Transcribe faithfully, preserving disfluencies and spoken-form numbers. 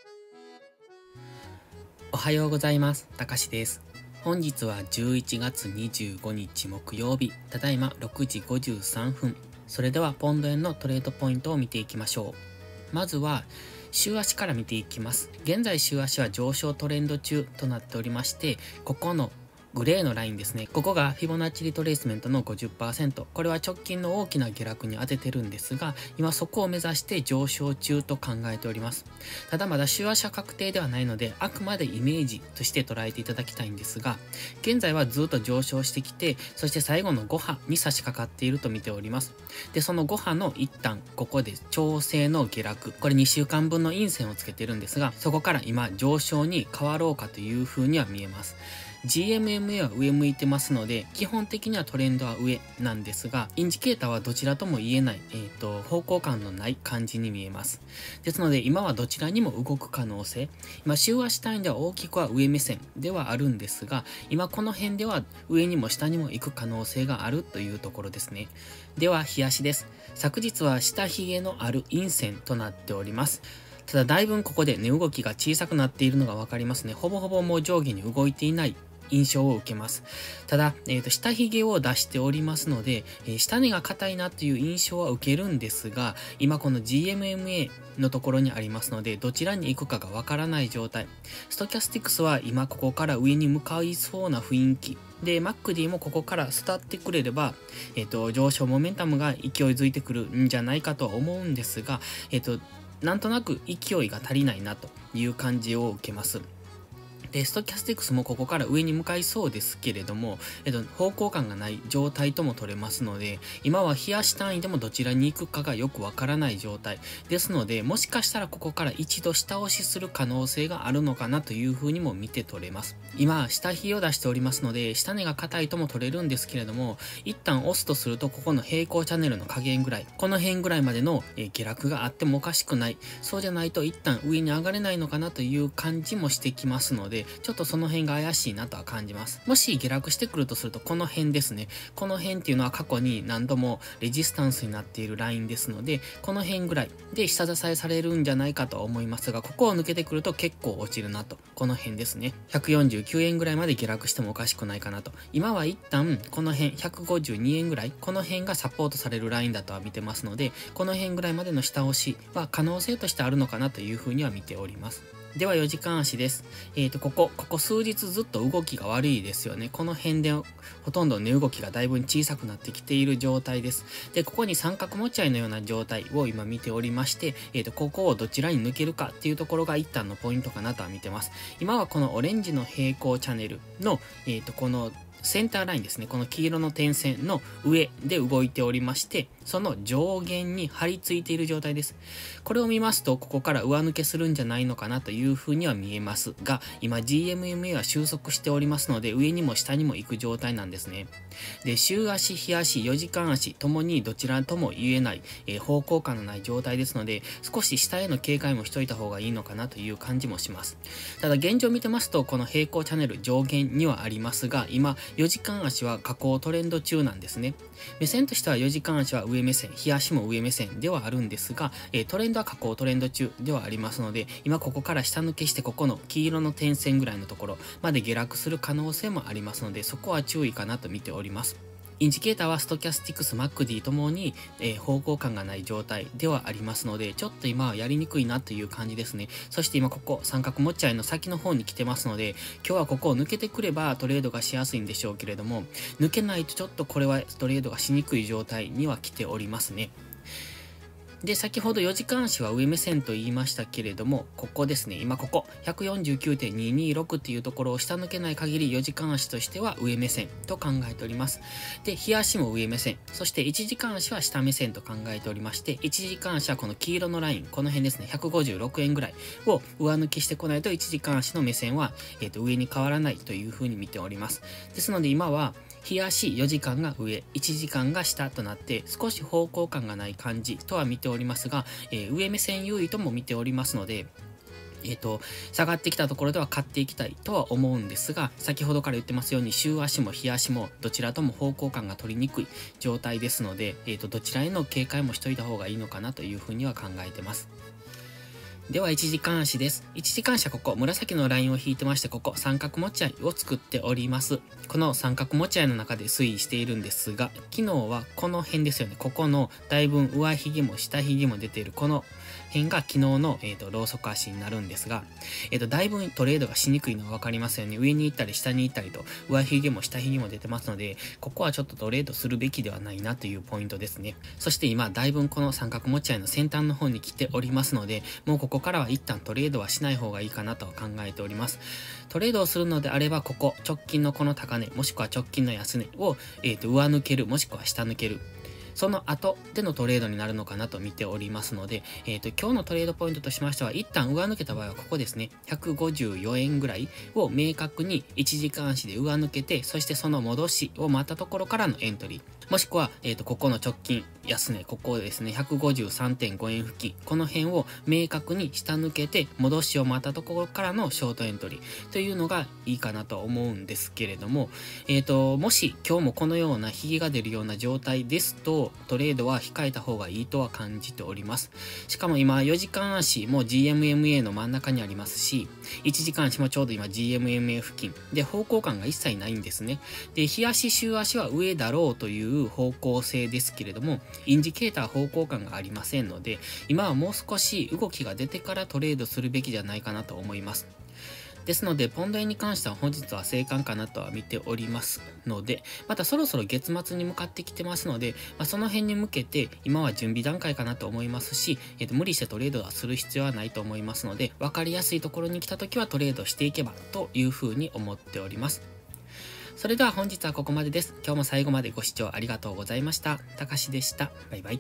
おはようございます。たかしです。本日はじゅういちがつにじゅうごにち木曜日、ただいまろくじごじゅうさんぷん。それではポンド円のトレードポイントを見ていきましょう。まずは、週足から見ていきます。現在週足は上昇トレンド中となっておりまして、ここのグレーのラインですね。ここがフィボナッチリトレースメントの ごじゅっパーセント。これは直近の大きな下落に当ててるんですが、今そこを目指して上昇中と考えております。ただまだ週足は確定ではないので、あくまでイメージとして捉えていただきたいんですが、現在はずっと上昇してきて、そして最後のご波に差し掛かっていると見ております。で、そのご波の一旦、ここで調整の下落。これにしゅうかんぶんの陰線をつけてるんですが、そこから今上昇に変わろうかという風には見えます。ジーエムエムエー は上向いてますので、基本的にはトレンドは上なんですが、インジケーターはどちらとも言えない、えっと、方向感のない感じに見えます。ですので、今はどちらにも動く可能性。今、週足単位では大きくは上目線ではあるんですが、今この辺では上にも下にも行く可能性があるというところですね。では、日足です。昨日は下髭のある陰線となっております。ただ、だいぶここで値動きが小さくなっているのがわかりますね。ほぼほぼもう上下に動いていない印象を受けます。ただ、えっと、下髭を出しておりますので、えー、下値が硬いなという印象は受けるんですが、今この ジーエムエムエー のところにありますので、どちらに行くかがわからない状態。ストキャスティクスは今ここから上に向かいそうな雰囲気。で、マックディもここから伝ってくれれば、えっと、上昇モメンタムが勢いづいてくるんじゃないかとは思うんですが、えっと、なんとなく勢いが足りないなという感じを受けます。で、ストキャスティクスもここから上に向かいそうですけれども、えっと、方向感がない状態とも取れますので、今は日足単位でもどちらに行くかがよくわからない状態ですので、もしかしたらここから一度下押しする可能性があるのかなというふうにも見て取れます。今、下髭を出しておりますので、下値が硬いとも取れるんですけれども、一旦押すとすると、ここの平行チャンネルの下限ぐらい、この辺ぐらいまでの下落があってもおかしくない。そうじゃないと一旦上に上がれないのかなという感じもしてきますので、ちょっとその辺が怪しいなとは感じます。もし下落してくるとすると、この辺ですね。この辺っていうのは過去に何度もレジスタンスになっているラインですので、この辺ぐらいで下支えされるんじゃないかとは思いますが、ここを抜けてくると結構落ちるなと。この辺ですね。ひゃくよんじゅうきゅうえんぐらいまで下落してもおかしくないかなと。今は一旦この辺ひゃくごじゅうにえんぐらい、この辺がサポートされるラインだとは見てますので、この辺ぐらいまでの下押しは可能性としてあるのかなというふうには見ております。ではよじかん足です。えっと、ここ、ここ数日ずっと動きが悪いですよね。この辺でほとんど値動きがだいぶ小さくなってきている状態です。で、ここに三角持ち合いのような状態を今見ておりまして、えっと、ここをどちらに抜けるかっていうところが一旦のポイントかなとは見てます。今はこのオレンジの平行チャンネルの、えっと、このセンターラインですね。この黄色の点線の上で動いておりまして、その上限に張り付いている状態です。これを見ますと、ここから上抜けするんじゃないのかなというふうには見えますが、今 ジーエムエムエー は収束しておりますので、上にも下にも行く状態なんですね。で、週足、日足、よじかん足ともにどちらとも言えない、えー、方向感のない状態ですので、少し下への警戒もしといた方がいいのかなという感じもします。ただ現状見てますと、この平行チャンネル上限にはありますが、今、よじかん足は下降トレンド中なんですね。目線としてはよじかん足は上目線、日足も上目線ではあるんですが、えー、トレンドは下降トレンド中ではありますので、今ここから下抜けしてここの黄色の点線ぐらいのところまで下落する可能性もありますので、そこは注意かなと見ております。インジケーターはストキャスティクス、マックディともに、えー、方向感がない状態ではありますので、ちょっと今はやりにくいなという感じですね。そして今ここ三角持ち合いの先の方に来てますので、今日はここを抜けてくればトレードがしやすいんでしょうけれども、抜けないとちょっとこれはトレードがしにくい状態には来ておりますね。で、先ほどよじかん足は上目線と言いましたけれども、ここですね。今ここ ひゃくよんじゅうきゅうてんにひゃくにじゅうろく っていうところを下抜けない限りよじかん足としては上目線と考えております。で、日足も上目線。そしていちじかん足は下目線と考えておりまして、いちじかん足はこの黄色のライン、この辺ですね。ひゃくごじゅうろくえんぐらいを上抜きしてこないといちじかん足の目線は、えっと、上に変わらないというふうに見ております。ですので今は、日足よじかんが上、いちじかんが下となって、少し方向感がない感じとは見ておりますが、えー、上目線優位とも見ておりますので、えっと、下がってきたところでは買っていきたいとは思うんですが、先ほどから言ってますように、週足も日足もどちらとも方向感が取りにくい状態ですので、えっと、どちらへの警戒もしといた方がいいのかなというふうには考えてます。 では、一時監足です。一時監視はここ、紫のラインを引いてまして、ここ、三角持ち合いを作っております。この三角持ち合いの中で推移しているんですが、昨日はこの辺ですよね。ここの、だいぶ上髭も下髭も出ている、この辺が昨日の、えっと、ローソク足になるんですが、えっと、だいぶトレードがしにくいのはわかりますよね。上に行ったり下に行ったりと、上髭も下髭も出てますので、ここはちょっとトレードするべきではないなというポイントですね。そして今、だいぶこの三角持ち合いの先端の方に来ておりますので、もうここからは一旦トレードはしない方がいいかなと考えております。トレードをするのであれば、ここ、直近のこの高値、もしくは直近の安値を、えっと、上抜ける、もしくは下抜ける。その後でのトレードになるのかなと見ておりますので、えっと、今日のトレードポイントとしましては、一旦上抜けた場合はここですね、ひゃくごじゅうよえんぐらいを明確にいちじかん足で上抜けて、そしてその戻しを待ったところからのエントリー。もしくは、えっと、ここの直近、安値、ここですね、ひゃくごじゅうさんてんごえん付近、この辺を明確に下抜けて、戻しを待ったところからのショートエントリーというのがいいかなと思うんですけれども、えっと、もし今日もこのような髭が出るような状態ですと、トレードは控えた方がいいとは感じております。しかも今、よじかん足も ジーエムエムエー の真ん中にありますし、いちじかん足もちょうど今 ジーエムエムエー 付近で方向感が一切ないんですね。で、日足、週足は上だろうという方向性ですけれども、インジケーター方向感がありませんので、今はもう少し動きが出てからトレードするべきじゃないかなと思います。ですので、ポンド円に関しては本日は静観かなとは見ておりますので、またそろそろ月末に向かってきてますので、まあ、その辺に向けて今は準備段階かなと思いますし、えっと、無理してトレードはする必要はないと思いますので、わかりやすいところに来た時はトレードしていけばというふうに思っております。それでは本日はここまでです。今日も最後までご視聴ありがとうございました。たかしでした。バイバイ。